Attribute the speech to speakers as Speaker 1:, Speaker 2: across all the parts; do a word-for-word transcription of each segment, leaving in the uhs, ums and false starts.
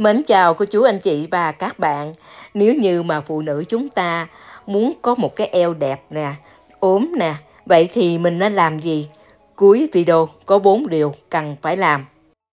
Speaker 1: Mến chào cô chú anh chị và các bạn. Nếu như mà phụ nữ chúng ta muốn có một cái eo đẹp nè, ốm nè, vậy thì mình nên làm gì? Cuối video có bốn điều cần phải làm.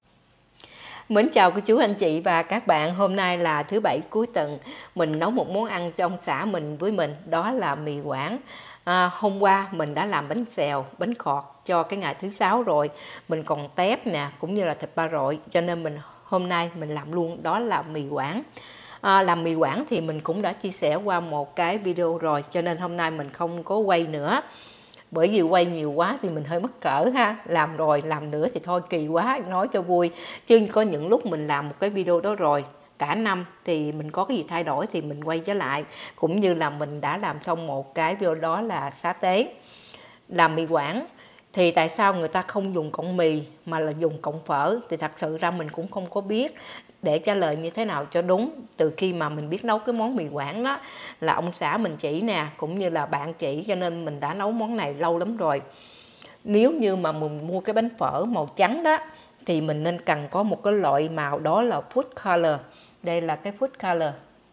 Speaker 1: Mến chào cô chú anh chị và các bạn. Hôm nay là thứ bảy cuối tuần. Mình nấu một món ăn cho ông xã mình với mình, đó là mì Quảng. À, hôm qua mình đã làm bánh xèo, bánh khọt cho cái ngày thứ sáu rồi. Mình còn tép nè, cũng như là thịt ba rọi, cho nên mình hôm nay mình làm luôn, đó là mì Quảng. À, làm mì Quảng thì mình cũng đã chia sẻ qua một cái video rồi, cho nên hôm nay mình không có quay nữa. Bởi vì quay nhiều quá thì mình hơi mắc cỡ ha. Làm rồi làm nữa thì thôi kỳ quá, nói cho vui. Chứ có những lúc mình làm một cái video đó rồi cả năm thì mình có cái gì thay đổi thì mình quay trở lại. Cũng như là mình đã làm xong một cái video đó là xá tế. Làm mì Quảng thì tại sao người ta không dùng cọng mì mà là dùng cọng phở, thì thật sự ra mình cũng không có biết để trả lời như thế nào cho đúng. Từ khi mà mình biết nấu cái món mì Quảng đó là ông xã mình chỉ nè, cũng như là bạn chỉ, cho nên mình đã nấu món này lâu lắm rồi. Nếu như mà mình mua cái bánh phở màu trắng đó thì mình nên cần có một cái loại màu, đó là food color. Đây là cái food color.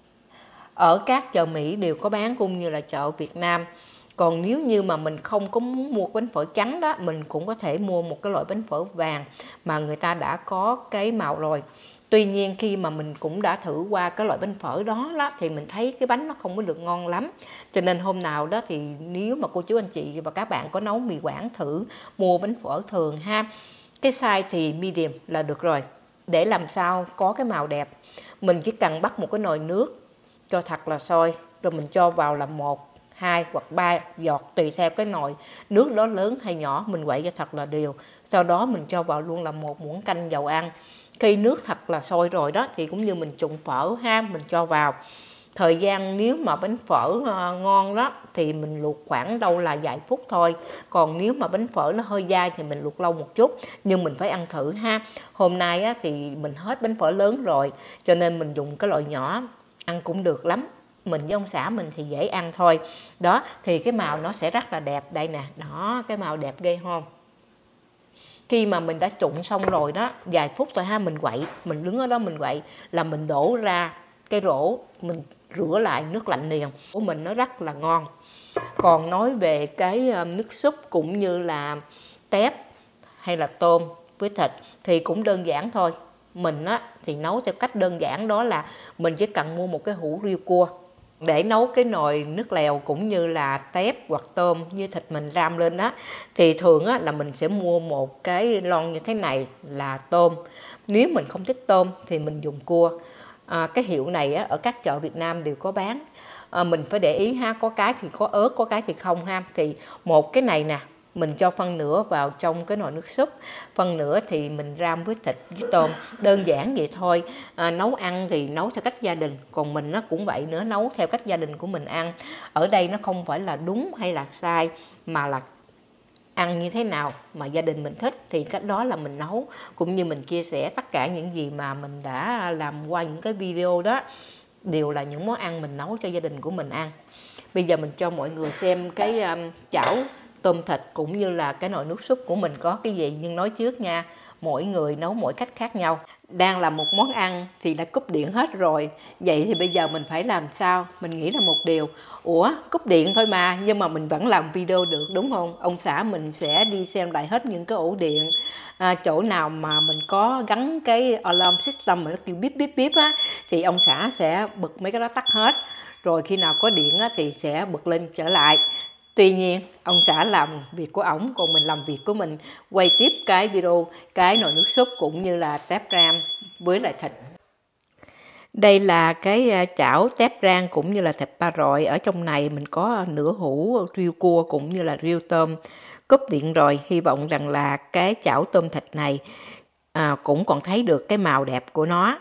Speaker 1: Ở các chợ Mỹ đều có bán, cũng như là chợ Việt Nam. Còn nếu như mà mình không có muốn mua bánh phở trắng đó, mình cũng có thể mua một cái loại bánh phở vàng mà người ta đã có cái màu rồi. Tuy nhiên khi mà mình cũng đã thử qua cái loại bánh phở đó, đó thì mình thấy cái bánh nó không có được ngon lắm. Cho nên hôm nào đó thì nếu mà cô chú anh chị và các bạn có nấu mì Quảng, thử mua bánh phở thường ha. Cái size thì medium là được rồi. Để làm sao có cái màu đẹp, mình chỉ cần bắt một cái nồi nước cho thật là sôi, rồi mình cho vào là một, hai hoặc ba giọt tùy theo cái nồi nước đó lớn hay nhỏ, mình quậy cho thật là đều. Sau đó mình cho vào luôn là một muỗng canh dầu ăn. Khi nước thật là sôi rồi đó thì cũng như mình trụng phở ha, mình cho vào. Thời gian nếu mà bánh phở ngon đó thì mình luộc khoảng đâu là vài phút thôi. Còn nếu mà bánh phở nó hơi dai thì mình luộc lâu một chút, nhưng mình phải ăn thử ha. Hôm nay á, thì mình hết bánh phở lớn rồi, cho nên mình dùng cái loại nhỏ, ăn cũng được lắm. Mình với ông xã mình thì dễ ăn thôi. Đó, thì cái màu nó sẽ rất là đẹp. Đây nè, đó, cái màu đẹp ghê không? Khi mà mình đã trụng xong rồi đó, vài phút thôi ha, mình quậy, mình đứng ở đó mình quậy là mình đổ ra cái rổ, mình rửa lại nước lạnh liền của mình, nó rất là ngon. Còn nói về cái nước súp cũng như là tép hay là tôm với thịt thì cũng đơn giản thôi. Mình á thì nấu theo cách đơn giản, đó là mình chỉ cần mua một cái hũ riêu cua để nấu cái nồi nước lèo cũng như là tép hoặc tôm như thịt mình ram lên đó. Thì thường á là mình sẽ mua một cái lon như thế này là tôm. Nếu mình không thích tôm thì mình dùng cua. À, cái hiệu này á, ở các chợ Việt Nam đều có bán. À, mình phải để ý ha, có cái thì có ớt, có cái thì không ha. Thì một cái này nè, mình cho phân nửa vào trong cái nồi nước súp, phân nửa thì mình ram với thịt với tôm. Đơn giản vậy thôi. À, nấu ăn thì nấu theo cách gia đình, còn mình nó cũng vậy nữa, nấu theo cách gia đình của mình ăn. Ở đây nó không phải là đúng hay là sai, mà là ăn như thế nào mà gia đình mình thích thì cách đó là mình nấu. Cũng như mình chia sẻ tất cả những gì mà mình đã làm qua những cái video đó đều là những món ăn mình nấu cho gia đình của mình ăn. Bây giờ mình cho mọi người xem cái um, chảo tôm thịt cũng như là cái nồi nước súp của mình có cái gì. Nhưng nói trước nha, mỗi người nấu mỗi cách khác nhau. Đang làm một món ăn thì đã cúp điện hết rồi. Vậy thì bây giờ mình phải làm sao? Mình nghĩ là một điều, ủa cúp điện thôi mà, nhưng mà mình vẫn làm video được đúng không? Ông xã mình sẽ đi xem lại hết những cái ổ điện, à, chỗ nào mà mình có gắn cái alarm system mà nó kêu bíp bíp bíp á, thì ông xã sẽ bật mấy cái đó tắt hết. Rồi khi nào có điện á, thì sẽ bật lên trở lại. Tuy nhiên, ông xã làm việc của ổng, còn mình làm việc của mình, quay tiếp cái video, cái nồi nước súp cũng như là tép ram với lại thịt. Đây là cái chảo tép rang cũng như là thịt ba rọi. Ở trong này mình có nửa hũ riêu cua cũng như là riêu tôm. Cúp điện rồi, hy vọng rằng là cái chảo tôm thịt này à, cũng còn thấy được cái màu đẹp của nó.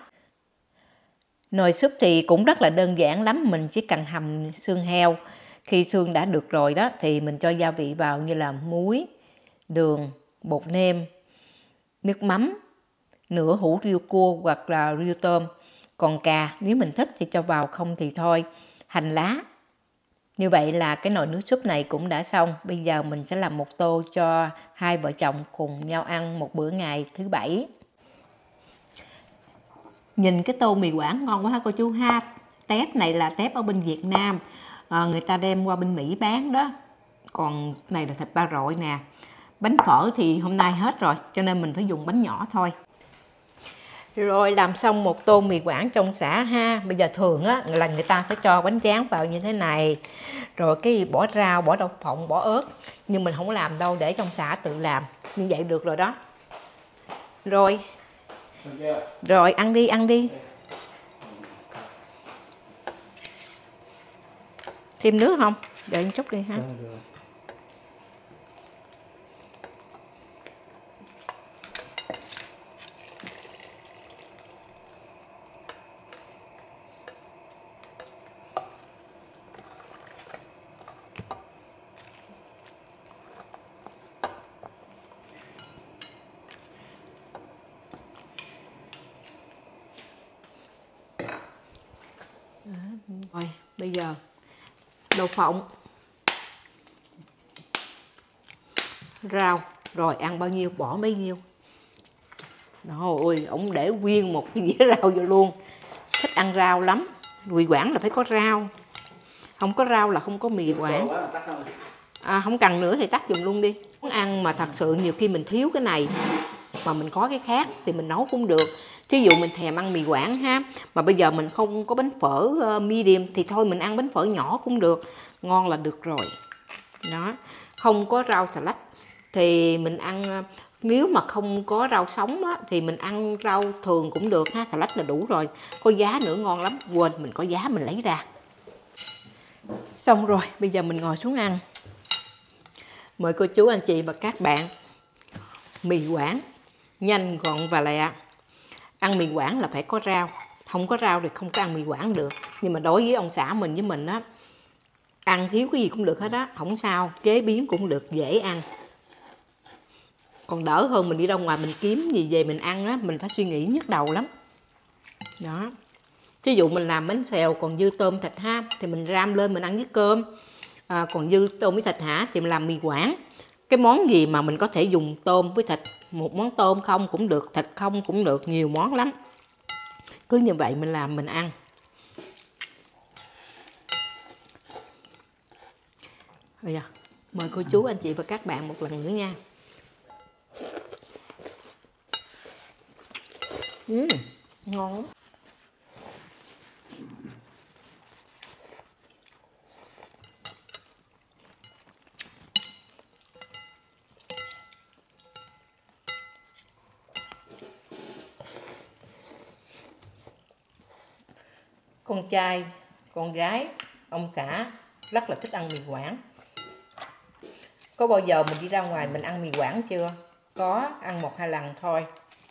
Speaker 1: Nồi súp thì cũng rất là đơn giản lắm, mình chỉ cần hầm xương heo. Khi xương đã được rồi đó thì mình cho gia vị vào như là muối, đường, bột nêm, nước mắm, nửa hũ riêu cua hoặc là riêu tôm. Còn cà nếu mình thích thì cho vào, không thì thôi. Hành lá. Như vậy là cái nồi nước súp này cũng đã xong. Bây giờ mình sẽ làm một tô cho hai vợ chồng cùng nhau ăn một bữa ngày thứ bảy. Nhìn cái tô mì Quảng ngon quá ha cô chú ha. Tép này là tép ở bên Việt Nam, à, người ta đem qua bên Mỹ bán đó. Còn này là thịt ba rọi nè. Bánh phở thì hôm nay hết rồi, cho nên mình phải dùng bánh nhỏ thôi. Rồi làm xong một tô mì Quảng trong xả ha. Bây giờ thường á là người ta sẽ cho bánh tráng vào như thế này, rồi cái bỏ rau, bỏ đậu phộng, bỏ ớt. Nhưng mình không làm đâu, để trong xả tự làm. Như vậy được rồi đó. Rồi Rồi ăn đi, ăn đi. Thêm nước không? Đợi một chút đi ha. Rồi, bây giờ đậu phộng, rau, rồi ăn bao nhiêu bỏ bấy nhiêu. Rồi, ổng để nguyên một cái dĩa rau vô luôn. Thích ăn rau lắm. Mì Quảng là phải có rau. Không có rau là không có mì Quảng. À, không cần nữa thì tắt giùm luôn đi. Muốn ăn mà thật sự nhiều khi mình thiếu cái này mà mình có cái khác thì mình nấu cũng được. Thí dụ mình thèm ăn mì Quảng ha, mà bây giờ mình không có bánh phở uh, medium thì thôi mình ăn bánh phở nhỏ cũng được, ngon là được rồi. Đó, không có rau xà lách thì mình ăn, nếu mà không có rau sống á, thì mình ăn rau thường cũng được ha, xà lách là đủ rồi. Có giá nữa ngon lắm, quên mình có giá mình lấy ra. Xong rồi, bây giờ mình ngồi xuống ăn. Mời cô chú anh chị và các bạn. Mì Quảng nhanh gọn và lẹ. Ăn mì Quảng là phải có rau, không có rau thì không có ăn mì Quảng được. Nhưng mà đối với ông xã mình với mình á, ăn thiếu cái gì cũng được hết á, không sao, chế biến cũng được, dễ ăn. Còn đỡ hơn mình đi ra ngoài mình kiếm gì về mình ăn á, mình phải suy nghĩ nhức đầu lắm. Đó. Ví dụ mình làm bánh xèo còn dư tôm thịt ha, thì mình ram lên mình ăn với cơm. À, còn dư tôm với thịt hả, thì mình làm mì Quảng. Cái món gì mà mình có thể dùng tôm với thịt, một món tôm không cũng được, thịt không cũng được, nhiều món lắm. Cứ như vậy mình làm mình ăn. Bây giờ mời cô chú anh chị và các bạn một lần nữa nha. Uhm, ngon lắm. Con trai, con gái, ông xã rất là thích ăn mì Quảng. Có bao giờ mình đi ra ngoài mình ăn mì Quảng chưa? Có, ăn một hai lần thôi.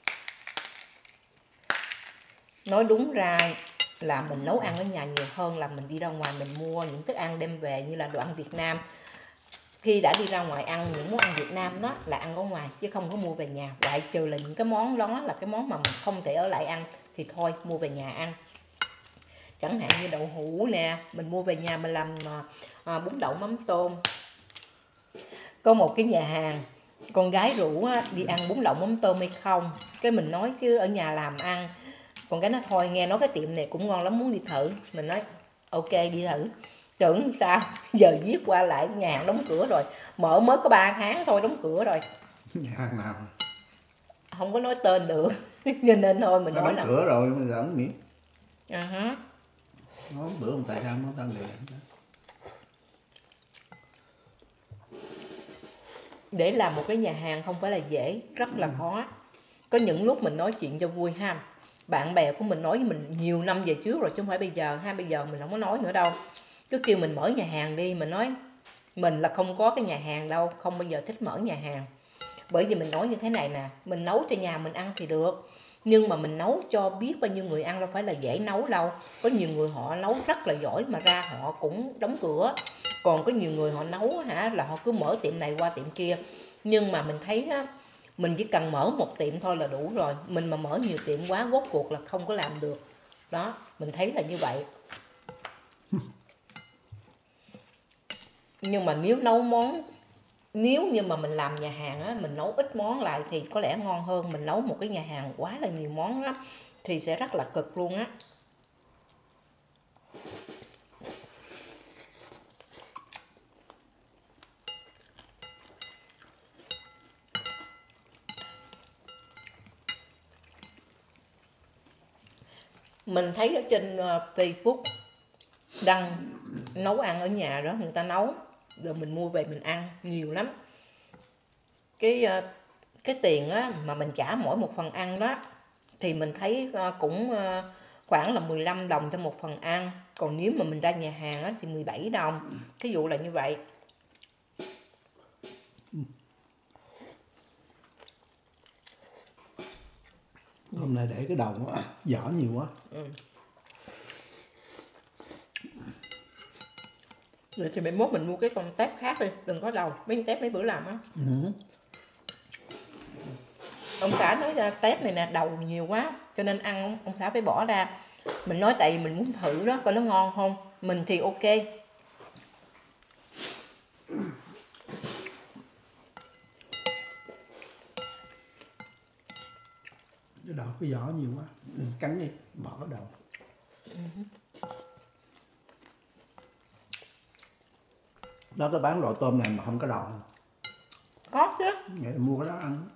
Speaker 1: Nói đúng ra là mình nấu ăn ở nhà nhiều hơn là mình đi ra ngoài mình mua những thức ăn đem về như là đồ ăn Việt Nam. Khi đã đi ra ngoài ăn những món ăn Việt Nam đó là ăn ở ngoài chứ không có mua về nhà. Ngoại trừ là những cái món đó là cái món mà mình không thể ở lại ăn thì thôi mua về nhà ăn. Chẳng hạn như đậu hũ nè, mình mua về nhà mình làm à, bún đậu mắm tôm. Có một cái nhà hàng, con gái rủ á, đi ăn bún đậu mắm tôm hay không. Cái mình nói chứ ở nhà làm ăn. Con gái nói thôi nghe nói cái tiệm này cũng ngon lắm muốn đi thử. Mình nói ok đi thử. Tưởng sao giờ viết qua lại nhà hàng đóng cửa rồi. Mở mới có ba tháng thôi đóng cửa rồi.
Speaker 2: Nhà hàng nào?
Speaker 1: Không có nói tên được. Cho nên thôi mình nói
Speaker 2: đóng
Speaker 1: là
Speaker 2: cửa rồi mà giỡn miệng.
Speaker 1: À hả.
Speaker 2: Nói bữa ông tại sao nói tên được.
Speaker 1: Để làm một cái nhà hàng không phải là dễ, rất là khó. Có những lúc mình nói chuyện cho vui ha. Bạn bè của mình nói với mình nhiều năm về trước rồi chứ không phải bây giờ ha. Bây giờ mình không có nói nữa đâu. Cứ kêu mình mở nhà hàng đi, mình nói mình là không có cái nhà hàng đâu, không bao giờ thích mở nhà hàng. Bởi vì mình nói như thế này nè, mình nấu cho nhà mình ăn thì được, nhưng mà mình nấu cho biết bao nhiêu người ăn đâu phải là dễ nấu đâu. Có nhiều người họ nấu rất là giỏi mà ra họ cũng đóng cửa. Còn có nhiều người họ nấu hả là họ cứ mở tiệm này qua tiệm kia. Nhưng mà mình thấy á, mình chỉ cần mở một tiệm thôi là đủ rồi. Mình mà mở nhiều tiệm quá rốt cuộc là không có làm được. Đó, mình thấy là như vậy. Nhưng mà nếu nấu món, nếu như mà mình làm nhà hàng á, mình nấu ít món lại thì có lẽ ngon hơn. Mình nấu một cái nhà hàng quá là nhiều món lắm. thì sẽ rất là cực luôn á. Mình thấy ở trên Facebook đăng nấu ăn ở nhà đó, người ta nấu rồi mình mua về mình ăn nhiều lắm. Cái cái tiền á mà mình trả mỗi một phần ăn đó thì mình thấy cũng khoảng là mười lăm đồng cho một phần ăn. Còn nếu mà mình ra nhà hàng á thì mười bảy đồng. Thí dụ là như vậy.
Speaker 2: Hôm nay để cái đầu á, vỏ nhiều quá.
Speaker 1: Ừ. Rồi thì mai mốt mình mua cái con tép khác đi, đừng có đầu. Mấy con tép mấy bữa làm á.
Speaker 2: Ừ.
Speaker 1: Ông xã nói ra tép này nè đầu nhiều quá, cho nên ăn ông, ông xã phải bỏ ra. Mình nói tại vì mình muốn thử đó, coi nó ngon không. Mình thì ok.
Speaker 2: Cái đầu cái vỏ nhiều quá. Ừ, cắn đi, bỏ cái đầu. Ừ. Đó có bán loại tôm này mà không có đầu không?
Speaker 1: Có chứ.
Speaker 2: Vậy mua cái đó ăn.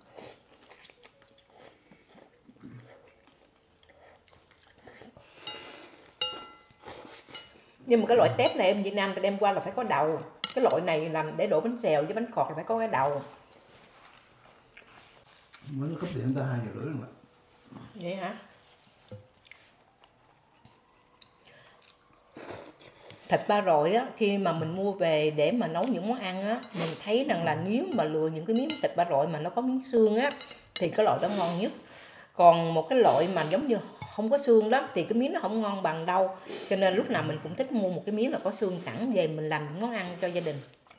Speaker 1: Nhưng mà cái loại tép này em Việt Nam ta đem qua là phải có đầu. Cái loại này làm để đổ bánh xèo với bánh khọt là phải có cái đầu.
Speaker 2: Mới cúp điện ta hai giờ rưỡi rồi.
Speaker 1: Vậy hả? Thịt ba rọi á, khi mà mình mua về để mà nấu những món ăn á, mình thấy rằng là nếu mà lựa những cái miếng thịt ba rọi mà nó có miếng xương á thì cái loại đó ngon nhất. Còn một cái loại mà giống như không có xương lắm thì cái miếng nó không ngon bằng đâu. Cho nên lúc nào mình cũng thích mua một cái miếng là có xương sẵn về mình làm những món ăn cho gia đình.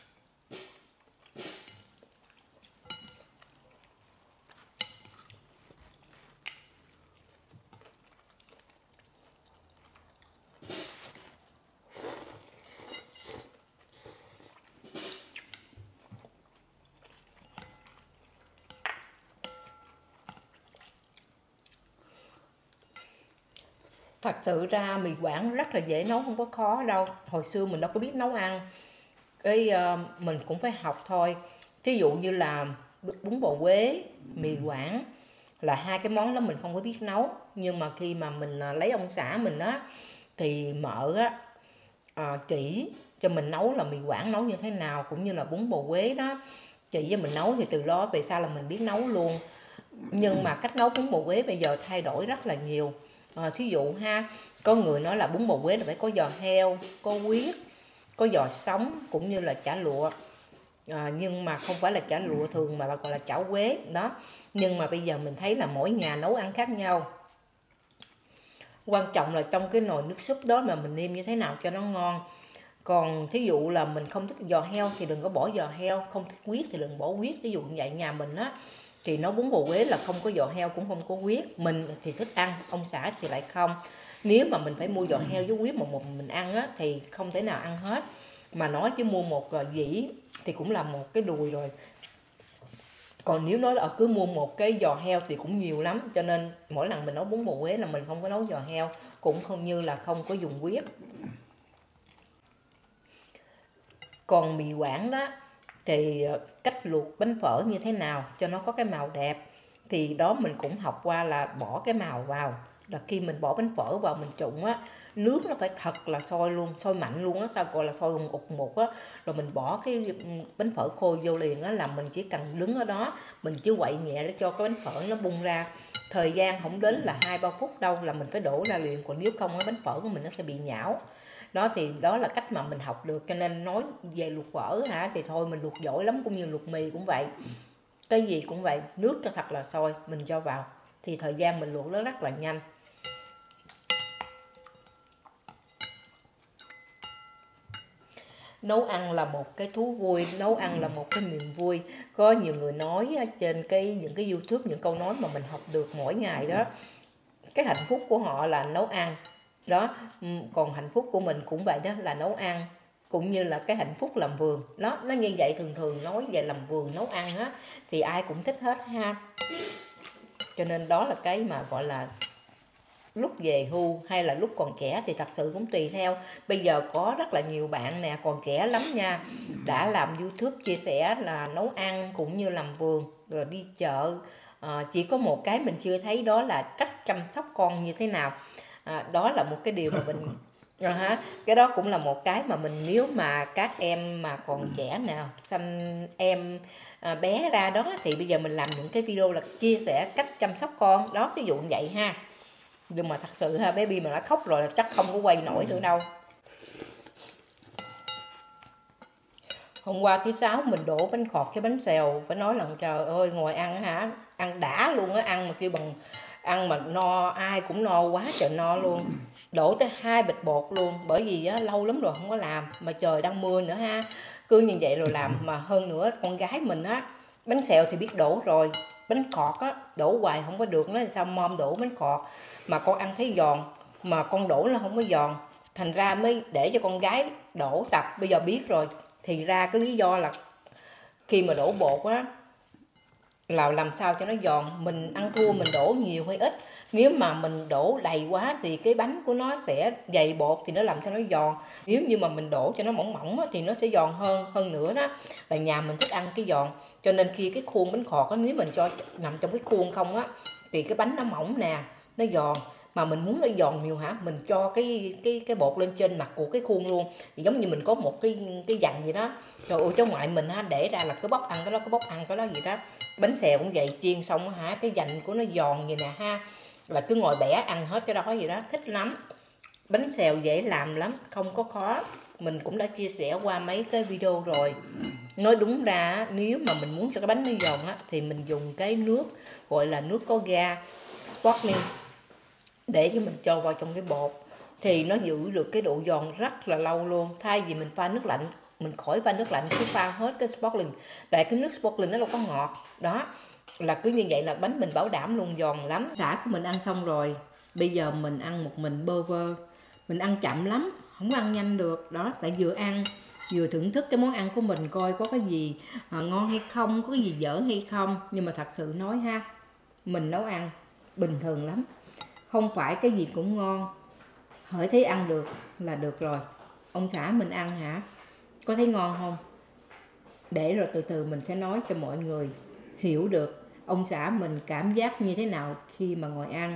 Speaker 1: Thật sự ra mì Quảng rất là dễ nấu, không có khó đâu. Hồi xưa mình đâu có biết nấu ăn. Cái uh, mình cũng phải học thôi. Thí dụ như là bún bò Huế, mì Quảng là hai cái món đó mình không có biết nấu. Nhưng mà khi mà mình uh, lấy ông xã mình á thì mợ á uh, chỉ cho mình nấu là mì Quảng nấu như thế nào, cũng như là bún bò Huế đó. Chị với mình nấu thì từ đó về sau là mình biết nấu luôn. Nhưng mà cách nấu bún bò Huế bây giờ thay đổi rất là nhiều. À, thí dụ ha, có người nói là bún bò Huế là phải có giò heo, có huyết, có giò sống cũng như là chả lụa. À, nhưng mà không phải là chả lụa thường mà gọi là chả Huế đó. Nhưng mà bây giờ mình thấy là mỗi nhà nấu ăn khác nhau. Quan trọng là trong cái nồi nước súp đó mà mình nêm như thế nào cho nó ngon. Còn thí dụ là mình không thích giò heo thì đừng có bỏ giò heo, không thích huyết thì đừng bỏ huyết. Ví dụ như vậy, nhà mình á thì nấu bún bò Huế là không có giò heo cũng không có huyết. Mình thì thích ăn, ông xã thì lại không. Nếu mà mình phải mua giò heo với huyết mà một mình ăn á thì không thể nào ăn hết. Mà nói chứ mua một dĩ thì cũng là một cái đùi rồi. Còn nếu nói là cứ mua một cái giò heo thì cũng nhiều lắm. Cho nên mỗi lần mình nấu bún bò Huế là mình không có nấu giò heo, cũng không như là không có dùng huyết. Còn mì Quảng đó thì cách luộc bánh phở như thế nào cho nó có cái màu đẹp thì đó mình cũng học qua là bỏ cái màu vào. Là khi mình bỏ bánh phở vào mình trụng á, nước nó phải thật là sôi luôn, sôi mạnh luôn á, sao gọi là sôi ùng ục một á. Rồi mình bỏ cái bánh phở khô vô liền á, là mình chỉ cần đứng ở đó, mình chỉ quậy nhẹ để cho cái bánh phở nó bung ra. Thời gian không đến là hai ba phút đâu là mình phải đổ ra liền, còn nếu không cái bánh phở của mình nó sẽ bị nhão. Đó thì đó là cách mà mình học được. Cho nên nói về luộc phở hả thì thôi mình luộc giỏi lắm, cũng như luộc mì cũng vậy. Cái gì cũng vậy, nước cho thật là sôi mình cho vào thì thời gian mình luộc nó rất là nhanh. Nấu ăn là một cái thú vui, nấu ăn là một cái niềm vui. Có nhiều người nói trên cái những cái YouTube, những câu nói mà mình học được mỗi ngày đó, cái hạnh phúc của họ là nấu ăn đó. Còn hạnh phúc của mình cũng vậy đó, là nấu ăn, cũng như là cái hạnh phúc làm vườn đó. Nó như vậy, thường thường nói về làm vườn nấu ăn á thì ai cũng thích hết ha. Cho nên đó là cái mà gọi là lúc về hưu hay là lúc còn trẻ thì thật sự cũng tùy theo. Bây giờ có rất là nhiều bạn nè, còn trẻ lắm nha, đã làm YouTube chia sẻ là nấu ăn cũng như làm vườn rồi đi chợ. À, chỉ có một cái mình chưa thấy, đó là cách chăm sóc con như thế nào. À, đó là một cái điều mà mình à, ha, cái đó cũng là một cái mà mình, nếu mà các em mà còn trẻ nào sanh em à, bé ra đó, thì bây giờ mình làm những cái video là chia sẻ cách chăm sóc con đó, ví dụ như vậy ha. Nhưng mà thật sự ha, baby mà nó khóc rồi là chắc không có quay nổi nữa đâu. Hôm qua thứ sáu mình đổ bánh khọt với bánh xèo, phải nói là trời ơi, ngồi ăn hả, ăn đã luôn á, ăn mà kêu bằng ăn mà no, ai cũng no quá trời no luôn. Đổ tới hai bịch bột luôn, bởi vì á, lâu lắm rồi không có làm, mà trời đang mưa nữa ha, cứ như vậy rồi làm. Mà hơn nữa con gái mình á, bánh xèo thì biết đổ rồi, bánh khọt á đổ hoài không có được, nó sao mom đổ bánh khọt mà con ăn thấy giòn, mà con đổ nó không có giòn, thành ra mới để cho con gái đổ tập. Bây giờ biết rồi thì ra cái lý do là khi mà đổ bột á là làm sao cho nó giòn. Mình ăn thua mình đổ nhiều hay ít, nếu mà mình đổ đầy quá thì cái bánh của nó sẽ dày bột thì nó làm cho nó giòn, nếu như mà mình đổ cho nó mỏng mỏng thì nó sẽ giòn hơn. Hơn nữa đó là nhà mình thích ăn cái giòn, cho nên khi cái khuôn bánh khọt á, nếu mình cho nằm trong cái khuôn không á thì cái bánh nó mỏng nè, nó giòn. Mà mình muốn nó giòn nhiều hả, mình cho cái cái cái bột lên trên mặt của cái khuôn luôn, thì giống như mình có một cái cái dành gì đó. Trời ơi, cháu ngoại mình ha, để ra là cứ bóc ăn cái đó, cứ bóc ăn cái đó vậy đó. Bánh xèo cũng vậy, chiên xong hả, cái dành của nó giòn vậy nè ha, là cứ ngồi bẻ ăn hết cái đó vậy đó, thích lắm. Bánh xèo dễ làm lắm, không có khó. Mình cũng đã chia sẻ qua mấy cái video rồi. Nói đúng ra nếu mà mình muốn cho cái bánh nó giòn á, thì mình dùng cái nước gọi là nước có ga sparkling để cho mình cho vào trong cái bột, thì nó giữ được cái độ giòn rất là lâu luôn. Thay vì mình pha nước lạnh, mình khỏi pha nước lạnh, cứ pha hết cái sparkling, tại cái nước sparkling nó đâu có ngọt đó, là cứ như vậy là bánh mình bảo đảm luôn giòn lắm. Đã của mình ăn xong rồi, bây giờ mình ăn một mình bơ vơ. Mình ăn chậm lắm, không ăn nhanh được đó, tại vừa ăn vừa thưởng thức cái món ăn của mình, coi có cái gì à, ngon hay không, có cái gì dở hay không. Nhưng mà thật sự nói ha, mình nấu ăn bình thường lắm, không phải cái gì cũng ngon, hỡi thấy ăn được là được rồi. Ông xã mình ăn hả, có thấy ngon không? Để rồi từ từ mình sẽ nói cho mọi người hiểu được ông xã mình cảm giác như thế nào khi mà ngồi ăn.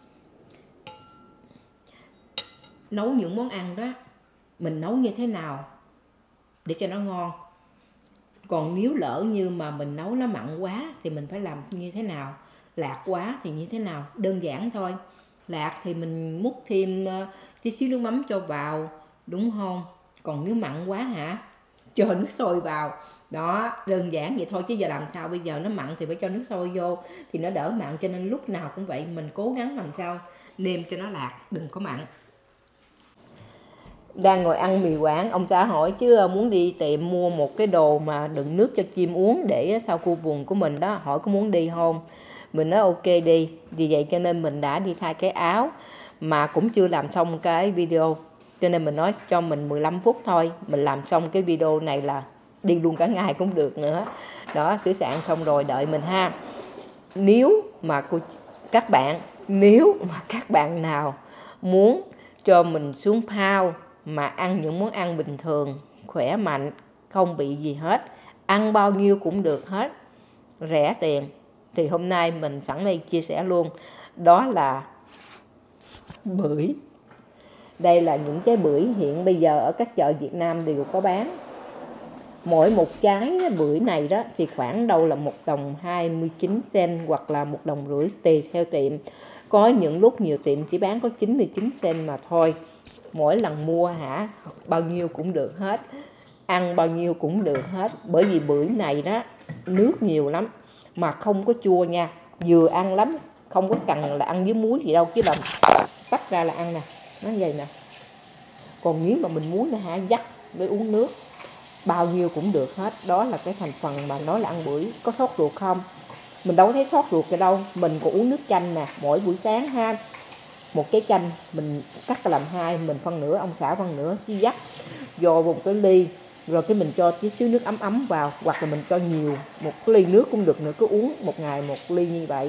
Speaker 1: Nấu những món ăn đó, mình nấu như thế nào để cho nó ngon. Còn nếu lỡ như mà mình nấu nó mặn quá thì mình phải làm như thế nào, lạc quá thì như thế nào, đơn giản thôi. Lạc thì mình múc thêm uh, tí xíu nước mắm cho vào, đúng không? Còn nếu mặn quá hả, cho nước sôi vào. Đó, đơn giản vậy thôi, chứ giờ làm sao bây giờ nó mặn thì phải cho nước sôi vô thì nó đỡ mặn. Cho nên lúc nào cũng vậy, mình cố gắng làm sao nêm cho nó lạc, đừng có mặn. Đang ngồi ăn mì Quảng, ông xã hỏi chứ muốn đi tiệm mua một cái đồ mà đựng nước cho chim uống để sau khu vườn của mình đó, hỏi có muốn đi không. Mình nói ok đi. Vì vậy cho nên mình đã đi thay cái áo, mà cũng chưa làm xong cái video, cho nên mình nói cho mình mười lăm phút thôi, mình làm xong cái video này là đi luôn cả ngày cũng được nữa. Đó, sửa soạn xong rồi đợi mình ha. Nếu mà cô, các bạn, nếu mà các bạn nào muốn cho mình xuống phao mà ăn những món ăn bình thường, khỏe mạnh, không bị gì hết, ăn bao nhiêu cũng được hết, rẻ tiền, thì hôm nay mình sẵn đây chia sẻ luôn. Đó là bưởi. Đây là những cái bưởi hiện bây giờ ở các chợ Việt Nam đều có bán. Mỗi một trái bưởi này đó thì khoảng đâu là một đồng hai mươi chín sen hoặc là một đồng rưỡi tùy theo tiệm. Có những lúc nhiều tiệm chỉ bán có chín mươi chín sen mà thôi. Mỗi lần mua hả, bao nhiêu cũng được hết, ăn bao nhiêu cũng được hết. Bởi vì bưởi này đó nước nhiều lắm, mà không có chua nha, vừa ăn lắm, không có cần là ăn với muối gì đâu, chứ làm tách ra là ăn nè, nó vậy nè. Còn nếu mà mình muốn là hả, dắt với uống nước bao nhiêu cũng được hết. Đó là cái thành phần mà nói là ăn bưởi. Có sốt ruột không? Mình đâu có thấy sốt ruột gì đâu. Mình còn uống nước chanh nè, mỗi buổi sáng ha, một cái chanh mình cắt làm hai, mình phân nửa, ông xã phân nửa, chứ dắt vô một cái ly, rồi cái mình cho tí xíu nước ấm ấm vào, hoặc là mình cho nhiều, một cái ly nước cũng được nữa, cứ uống một ngày một ly như vậy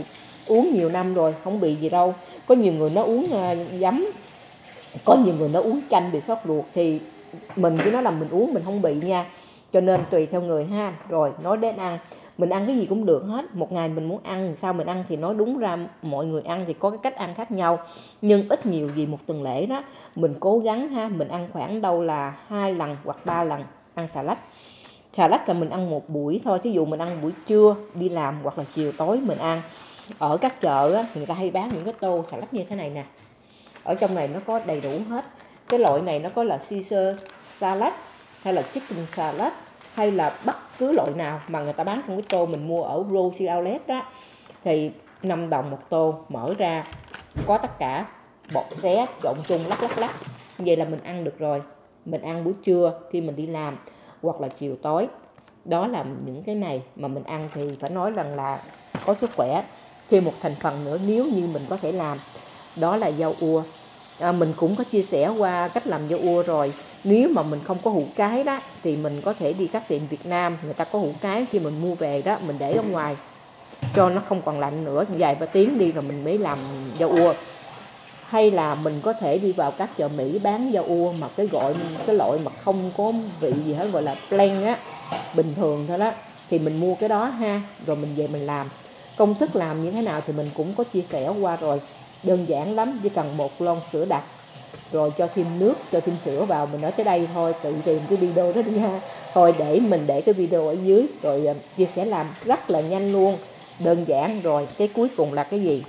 Speaker 1: uống nhiều năm rồi, không bị gì đâu. Có nhiều người nó uống uh, giấm, có nhiều người nó uống chanh bị sốt ruột, thì mình cứ nói là mình uống mình không bị nha. Cho nên tùy theo người ha. Rồi nói đến ăn, mình ăn cái gì cũng được hết. Một ngày mình muốn ăn sao mình ăn, thì nói đúng ra mọi người ăn thì có cái cách ăn khác nhau, nhưng ít nhiều gì một tuần lễ đó mình cố gắng ha, mình ăn khoảng đâu là hai lần hoặc ba lần ăn xà lách. Xà lách là mình ăn một buổi thôi, thí dụ mình ăn buổi trưa đi làm hoặc là chiều tối mình ăn. Ở các chợ á, người ta hay bán những cái tô xà lách như thế này nè, ở trong này nó có đầy đủ hết. Cái loại này nó có là Caesar salad hay là chicken salad hay là bất cứ loại nào mà người ta bán trong cái tô mình mua ở Rosie Outlet đó, thì năm đồng một tô, mở ra có tất cả, bột xé trộn chung lắc lắc lắc, vậy là mình ăn được rồi. Mình ăn buổi trưa khi mình đi làm hoặc là chiều tối. Đó là những cái này mà mình ăn thì phải nói rằng là có sức khỏe. Thêm một thành phần nữa nếu như mình có thể làm, đó là rau ua. À, mình cũng có chia sẻ qua cách làm rau ua rồi. Nếu mà mình không có hũ cái đó thì mình có thể đi các tiệm Việt Nam, người ta có hũ cái, khi mình mua về đó mình để ở ngoài cho nó không còn lạnh nữa, vài ba tiếng đi rồi mình mới làm rau ua. Hay là mình có thể đi vào các chợ Mỹ bán rau ua mà cái gọi cái loại mà không có vị gì hết, gọi là plain á, bình thường thôi đó, thì mình mua cái đó ha, rồi mình về mình làm. Công thức làm như thế nào thì mình cũng có chia sẻ qua rồi, đơn giản lắm, chỉ cần một lon sữa đặc rồi cho thêm nước, cho thêm sữa vào. Mình nói tới đây thôi, tự tìm cái video đó đi ha. Thôi để mình để cái video ở dưới rồi uh, chia sẻ làm rất là nhanh luôn, đơn giản. Rồi cái cuối cùng là cái gì?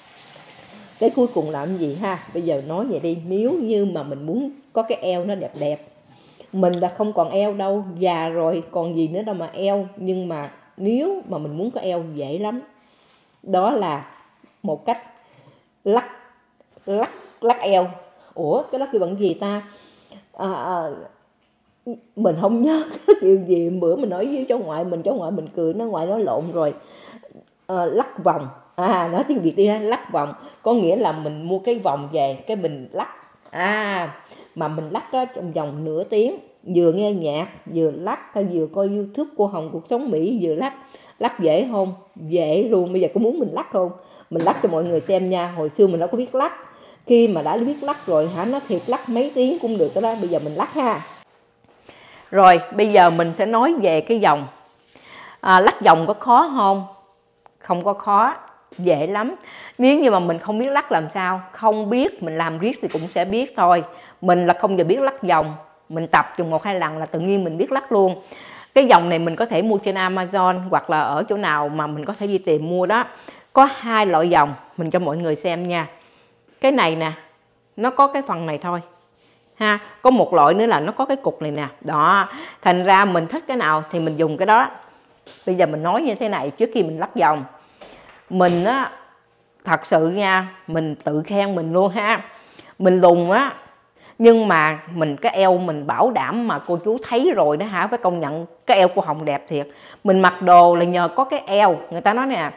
Speaker 1: Cái cuối cùng là cái gì ha? Bây giờ nói vậy đi, nếu như mà mình muốn có cái eo nó đẹp đẹp, mình đã không còn eo đâu, già rồi còn gì nữa đâu mà eo. Nhưng mà nếu mà mình muốn có eo dễ lắm, đó là một cách lắc lắc lắc eo. Ủa cái đó kêu bằng gì ta? À, à, mình không nhớ cái kiểu gì. Bữa mình nói với cháu ngoại mình, cháu ngoại mình cười, nó ngoại nói lộn rồi. À, lắc vòng. À, nói tiếng Việt đi ha, lắc vòng có nghĩa là mình mua cái vòng về, cái mình lắc. À, mà mình lắc đó trong vòng nửa tiếng, vừa nghe nhạc, vừa lắc, hay vừa coi YouTube cô Hồng Cuộc Sống Mỹ, vừa lắc. Lắc dễ không? Dễ luôn. Bây giờ có muốn mình lắc không? Mình lắc cho mọi người xem nha. Hồi xưa mình đâu có biết lắc, khi mà đã biết lắc rồi hả, nó thiệt lắc mấy tiếng cũng được đó. Bây giờ mình lắc ha. Rồi bây giờ mình sẽ nói về cái vòng. À, lắc vòng có khó không? Không có khó, dễ lắm. Nếu như mà mình không biết lắc làm sao? Không biết, mình làm riết thì cũng sẽ biết thôi. Mình là không giờ biết lắc vòng, mình tập chừng một hai lần là tự nhiên mình biết lắc luôn. Cái vòng này mình có thể mua trên Amazon hoặc là ở chỗ nào mà mình có thể đi tìm mua đó. Có hai loại vòng, mình cho mọi người xem nha. Cái này nè, nó có cái phần này thôi ha. Có một loại nữa là nó có cái cục này nè. Đó, thành ra mình thích cái nào thì mình dùng cái đó. Bây giờ mình nói như thế này trước khi mình lắc vòng. Mình á, thật sự nha, mình tự khen mình luôn ha. Mình lùn á, nhưng mà mình cái eo mình bảo đảm mà cô chú thấy rồi đó hả, phải công nhận cái eo của Hồng đẹp thiệt. Mình mặc đồ là nhờ có cái eo. Người ta nói nè,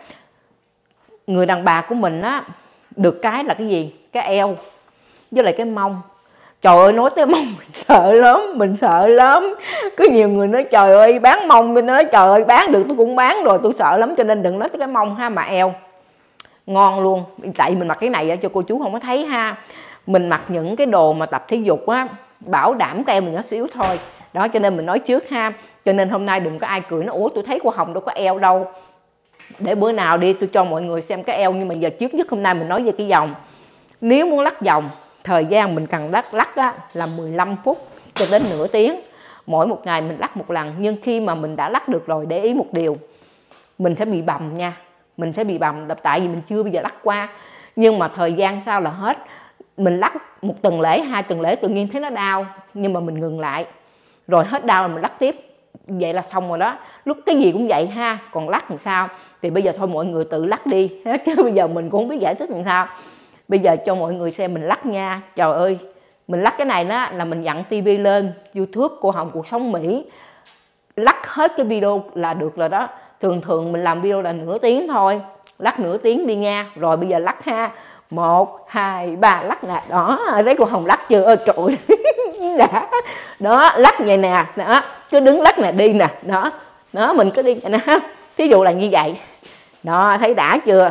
Speaker 1: người đàn bà của mình á, được cái là cái gì? Cái eo với lại cái mông. Trời ơi, nói tới mông mình sợ lắm, mình sợ lắm. Có nhiều người nói trời ơi bán mông, mình nói trời ơi bán được tôi cũng bán rồi, tôi sợ lắm. Cho nên đừng nói tới cái mông ha, mà eo ngon luôn. Tại mình mặc cái này cho cô chú không có thấy ha. Mình mặc những cái đồ mà tập thể dục á, bảo đảm cái eo mình nó xíu thôi. Đó, cho nên mình nói trước ha. Cho nên hôm nay đừng có ai cười nó ủa tôi thấy cô Hồng đâu có eo đâu. Để bữa nào đi tôi cho mọi người xem cái eo. Nhưng mà giờ trước nhất hôm nay mình nói về cái vòng. Nếu muốn lắc vòng, thời gian mình cần lắc lắc đó là mười lăm phút cho đến nửa tiếng. Mỗi một ngày mình lắc một lần. Nhưng khi mà mình đã lắc được rồi, để ý một điều, mình sẽ bị bầm nha. Mình sẽ bị bầm tại vì mình chưa bây giờ lắc qua. Nhưng mà thời gian sau là hết. Mình lắc một tuần lễ, hai tuần lễ tự nhiên thấy nó đau, nhưng mà mình ngừng lại. Rồi hết đau là mình lắc tiếp. Vậy là xong rồi đó. Lúc cái gì cũng vậy ha. Còn lắc làm sao? Thì bây giờ thôi mọi người tự lắc đi. Chứ bây giờ mình cũng không biết giải thích làm sao. Bây giờ cho mọi người xem mình lắc nha. Trời ơi, mình lắc cái này đó là mình dặn tivi lên YouTube cô Hồng Cuộc Sống Mỹ. Lắc hết cái video là được rồi đó. Thường thường mình làm video là nửa tiếng thôi. Lắc nửa tiếng đi nha. Rồi bây giờ lắc ha. Một, hai, ba, lắc nè. Đó, thấy cô Hồng lắc chưa? Ôi trời đã. Đó, lắc vậy nè. Đó, cứ đứng lắc nè, đi nè. Đó, đó mình cứ đi nè ha. Thí dụ là như vậy. Đó, thấy đã chưa?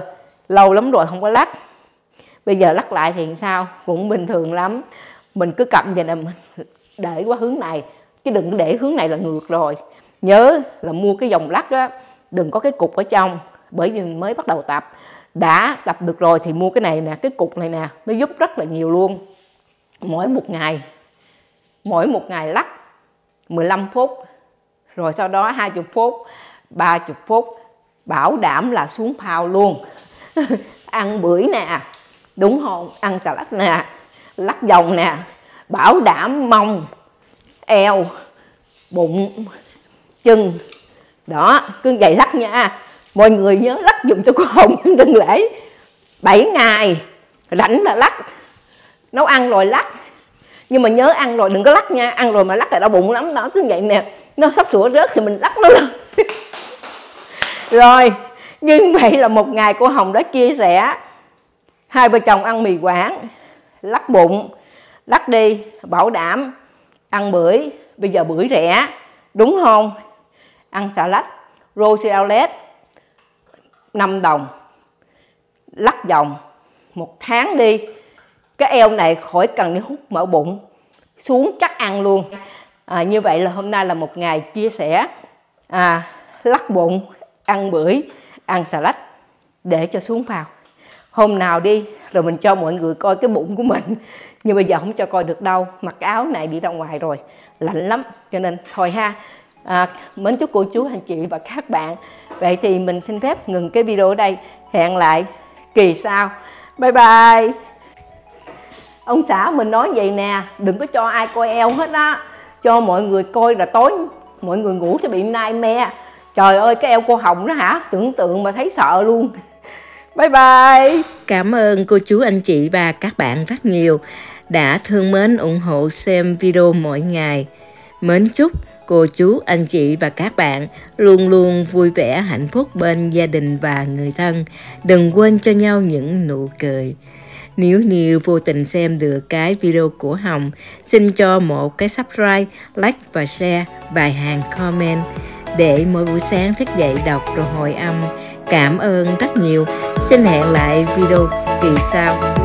Speaker 1: lâu lắm rồi không có lắc. Bây giờ lắc lại thì sao? Cũng bình thường lắm. Mình cứ cầm vậy nè, để qua hướng này, chứ đừng để hướng này là ngược rồi. Nhớ là mua cái dòng lắc á, đừng có cái cục ở trong, bởi vì mình mới bắt đầu tập. Đã tập được rồi thì mua cái này nè, cái cục này nè, nó giúp rất là nhiều luôn. Mỗi một ngày, mỗi một ngày lắc mười lăm phút, rồi sau đó hai mươi phút, ba mươi phút, bảo đảm là xuống phao luôn. Ăn bưởi nè, đúng không? Ăn xà lách nè, lắc vòng nè, bảo đảm mông, eo, bụng, chân. Đó, cứ vậy lắc nha. Mọi người nhớ lắc dùm cho cô Hồng, đừng lễ bảy ngày rảnh là lắc, nấu ăn rồi lắc. Nhưng mà nhớ ăn rồi đừng có lắc nha, ăn rồi mà lắc là đau bụng lắm. Đó, cứ vậy nè, nó sắp sửa rớt thì mình lắc nó lên. Rồi, như vậy là một ngày cô Hồng đã chia sẻ hai vợ chồng ăn mì Quảng, lắc bụng, lắc đi, bảo đảm ăn bưởi. Bây giờ bưởi rẻ, đúng không? Ăn xà lách, Rosie Outlet năm đồng, lắc vòng một tháng đi. Cái eo này khỏi cần đi hút mỡ bụng, xuống chắc ăn luôn. À, như vậy là hôm nay là một ngày chia sẻ à, lắc bụng, ăn bưởi, ăn xà lách để cho xuống phao. Hôm nào đi rồi mình cho mọi người coi cái bụng của mình. Nhưng bây giờ không cho coi được đâu, mặc áo này đi ra ngoài rồi lạnh lắm, cho nên thôi ha. À, mến chúc cô chú anh chị và các bạn. Vậy thì mình xin phép ngừng cái video ở đây. Hẹn lại kỳ sau. Bye bye. Ông xã mình nói vậy nè, đừng có cho ai coi eo hết á, cho mọi người coi là tối mọi người ngủ sẽ bị nightmare. Trời ơi, cái eo cô Hồng đó hả, tưởng tượng mà thấy sợ luôn. Bye bye.
Speaker 3: Cảm ơn cô chú anh chị và các bạn rất nhiều đã thương mến ủng hộ xem video mỗi ngày. Mến chúc cô chú anh chị và các bạn luôn luôn vui vẻ hạnh phúc bên gia đình và người thân. Đừng quên cho nhau những nụ cười. Nếu như vô tình xem được cái video của Hồng, xin cho một cái subscribe, like và share vài hàng comment để mỗi buổi sáng thức dậy đọc rồi hồi âm. Cảm ơn rất nhiều. Xin hẹn lại video kỳ sau.